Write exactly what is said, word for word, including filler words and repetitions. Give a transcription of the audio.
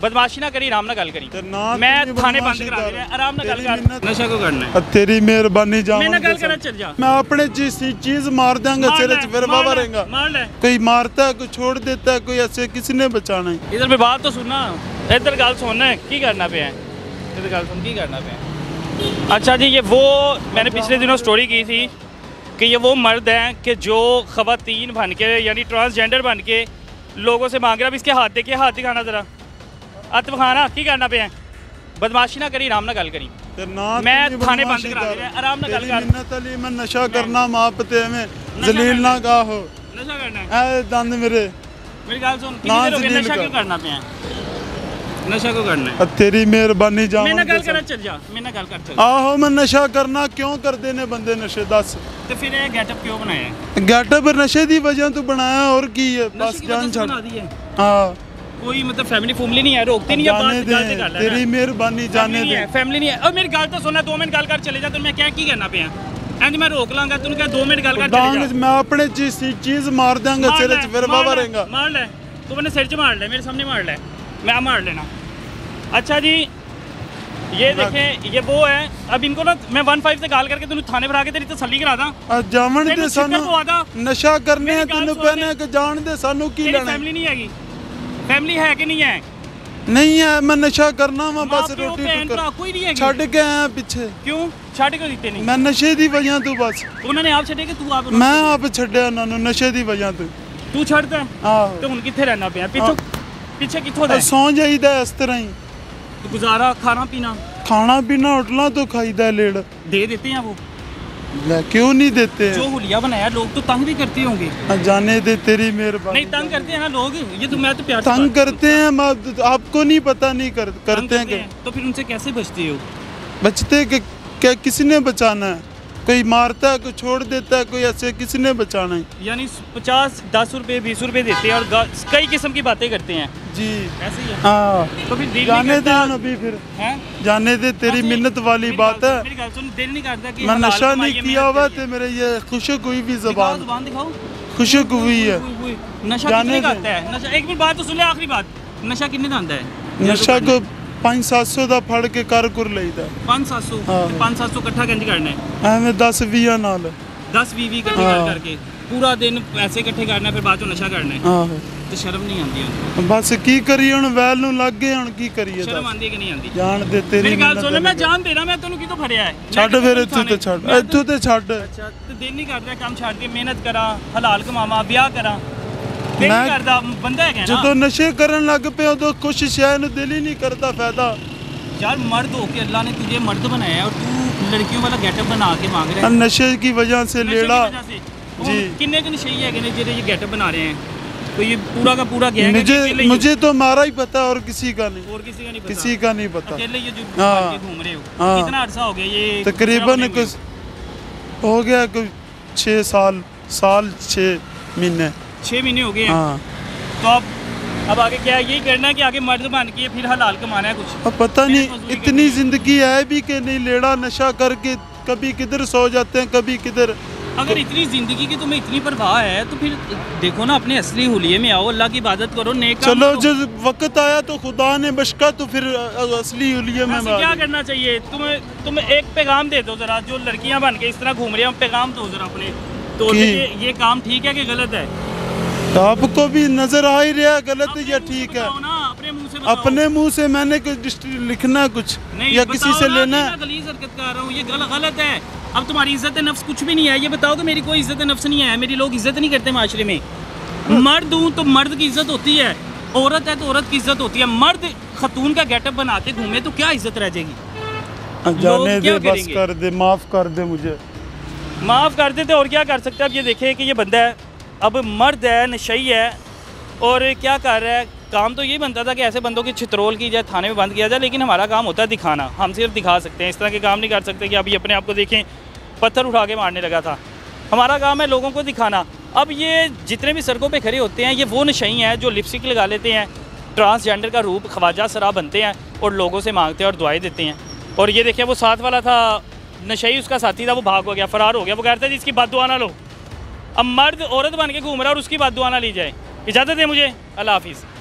बदमाशी ना करी, आराम ना गल करी। मैं थाने बंद करा दे, आराम ना गल कर। नशा को करना है तेरी मेहरबानी जा, मैं ना गल करा, चल जा। मैं अपने चीज चीज मार दूंगा, सिर च फिर बाबा रहेगा। मार ले, कोई मारता है, कोई छोड़ देता है, कोई ऐसे किसी ने बचाना है। इधर पे बात तो सुनना, इधर गल सुनना है की करना पे है, इधर गल सुन की करना पे है। अच्छा जी, ये वो मैंने पिछले दिनों स्टोरी की थी कि ये वो मर्द हैं कि जो ख़वातीन बन के यानी ट्रांसजेंडर बन के लोगों से मांग रहा। अब इसके हाथ देखिए, हाथ दिखाना ज़रा, हाथ दिखाना की करना पे है। बदमाशी ना करी, आराम ना गल करी। मैं थाने बंद करा दे, आराम ना गल कर। मैं नशा करना मां पते में जलील ना का हो, नशा करना है दंद मेरे। मेरी गल सुन, कितनी देर हो गई नशा क्यों करना पे है, नशा को करना है। तेरी मेहरबानी जा, मैं ना गल कर, चल जा, मैं ना गल कर, चल। आहो मैं नशा करना क्यों करते ने बंदे नशे, दस तो फिर ये गेटअप क्यों बनाया है? गेटअप नशे दी वजह तो बनाया, और की है बस जान छड़। हां कोई मतलब फैमिली फैमिली नहीं है, रोकती नहीं है बात, गलती कर ले। तेरी मेहरबानी जाने दे, फैमिली नहीं है। और मेरी गल तो सुनना, दो मिनट गल कर चले जा, तो मैं क्या की करना पे है इंज मैं रोक लांगा, तू क्या दो मिनट गल कर चले जा। मैं अपने चीज चीज मार दूंगा, सिर च फिर बाबा रहेगा। मार ले, तू मैंने सिर च मार ले, मेरे सामने मार ले, मैं मार लेना। अच्छा जी, ये देखें, ये वो है। अब इनको ना मैं वन फाइव से गाल करके तुम थाने पर आके तेरी तसल्ली करा दा। जावन दे सानू नशा करने है, तन्नू पहने के जान दे सानू की लेना। फैमिली नहीं हैगी, फैमिली है कि नहीं है? नहीं है, मैं नशा करना मैं बस रोटी टुकर कोई नहीं है, छड़ के आया पीछे। क्यों छड़ के दिते नहीं? मैं नशे दी वजह तू, बस उन्होंने आप छड़े कि तू आप? मैं आप छड़या उन्हां नू नशे दी वजह तू। तू छड़दा है? हां। तो हुन किथे रहना पिया? पीछे पीछे किथों दा? सौ जाईदा इस तरह ही। तो गुजारा, खाना पीना खाना पीना होटलों तो खाईदा, लेड़ दे देते हैं वो? क्यों नहीं देते हैं? जो हुलिया बनाया लोग तो तंग भी करते होंगे। जाने दे, तेरी मेहरबानी। नहीं तंग करते हैं ना लोग, ये तो मैं तो प्यार तंग करते हैं, आपको नहीं पता नहीं कर, करते हैं, हैं। तो फिर उनसे कैसे बचते हो? बचते कि, क्या किसी ने बचाना है? कोई मारता है, कोई छोड़ देता है, कोई ऐसे किसी ने बचाना है। यानी पचास दस रुपए बीस रुपए देते हैं और कई किस्म की बातें करते हैं जी, ऐसे ही है। हाँ तो फिर दिल जाने दे अभी, फिर हैं जाने दे, तेरी मिन्नत वाली बात है। मेरी गल सुन, दिल नहीं करता कि मैं नशा नहीं किया हुआ थे, मेरे ये खुशक हुई भी ज़बान, ज़बान दिखाओ, खुशक हुई है। नशा कितने का आता है? नशा एक मिनट बात तो सुन ले, आखिरी बात, नशा कितने का आता है? नशा को पाँच सत्त सौ का फड़ के कर कुर लईदा। पाँच सत्त सौ पाँच सत्त सौ इकट्ठा किंज करना है? एवें दस बीस नाल, दस बीस बीस इकट्ठे कर करके पूरा दिन पैसे इकट्ठे करना, फिर बाद नशा करना है। आहो तो शर्म नहीं आती? बस की करिए हुन, वैल नूं लग गए हुन की करिए? शर्म आंदी कि नहीं आंदी? जान दे, तेरी मेरी गल सुन, मैं जान दे रहा, मैं तैनूं कितों फड़िया है? छੱਡ फिर इत्थों ते छੱਡ, इत्थों ते छੱਡ। अच्छा ते दिल नहीं करदा काम छੱਡ के मेहनत करा, हलाल कमावा, ब्याह करा, दिल नहीं करदा? बंदा है ना जदों नशे करन लग पे उदों कुछ शय नूं दिल ही नहीं करदा फायदा। यार मर्द हो के अल्लाह ने तुझे मर्द बनाया है और तू लड़कियों वाला गेटअप बना के मांग रहा है। नशे की वजह से लेड़ा जी, किन्ने के नशे है कि जो ये गेटअप बना रहे हैं, तो ये पूरा का पूरा गैंग है? मुझे मुझे तो हमारा ही पता, और किसी का नहीं, और किसी का नहीं पता, किसी का नहीं पता। अकेले ये जो घूम रहे हो, कितना अरसा हो गया ये? तकरीबन कुछ हो गया, कुछ छः साल साल छः महीने छः महीने हो गए हैं। तो अब अब आगे क्या है? यही करना है कि आगे मर्द बन के फिर हलाल कमाना है कुछ? अब पता नहीं, इतनी जिंदगी है भी कि नहीं, लेड़ा नशा करके कभी किधर सो जाते हैं, कभी किधर। अगर इतनी जिंदगी की तुम्हें इतनी परवाह है तो फिर देखो ना, अपने असली हुलिये में आओ, अल्लाह की इबादत करो, नेक काम चलो जब वक्त आया तो खुदा ने बख्शा, तो फिर असली हुलिये में क्या करना चाहिए? तुम्हें तुम एक पैगाम दे दो जरा, जो लड़कियां बन के इस तरह घूम रही हैं, पैगाम दो जरा अपने, तो ये, ये काम ठीक है कि गलत है? तो आपको भी नजर आ ही रहा गलत है या ठीक है? अपने मुंह से मैंने कुछ लिखना कुछ या किसी से लेना है? गलीज़ हरकत कर रहा हूँ, ये गलत है। अब तुम्हारी इज्जत नफ्स कुछ भी नहीं है, ये बताओ कि मेरी कोई इज्जत नफ्स नहीं है, मेरी लोग इज्जत नहीं करते माशरे में। मर्द हूँ तो मर्द की इज्जत होती है, औरत है तो औरत की इज्जत होती है। मर्द खतून का गेटअप बना के घूमे तो क्या इज्जत रह जाएगी? जाने दे, बस कर दे, माफ कर दे, मुझे माफ कर दे। तो और क्या कर सकते हैं? अब ये देखे कि ये बंदा है, अब मर्द है, नशई है, और क्या कर रहा है? काम तो यही बनता था कि ऐसे बंदों की छितरोल की जाए, थाने में बंद किया जाए, लेकिन हमारा काम होता है दिखाना। हम सिर्फ दिखा सकते हैं, इस तरह के काम नहीं कर सकते कि अभी अपने आप को देखें पत्थर उठा के मारने लगा था। हमारा काम है लोगों को दिखाना। अब ये जितने भी सड़कों पे खड़े होते हैं, ये वो नशई हैं जो लिपस्टिक लगा लेते हैं, ट्रांसजेंडर का रूप ख्वाजा सरा बनते हैं और लोगों से मांगते हैं और दुआएं देते हैं। और ये देखिए, वो साथ वाला था नशई, उसका साथी था, वो भाग हो गया, फरार हो गया। वो कहता है जिसकी बात दुआ ना लो। अब मर्द औरत बन के घूम रहा है और उसकी बात दुआ ना ली जाए। इजाज़त है मुझे, अल्लाह हाफिज़।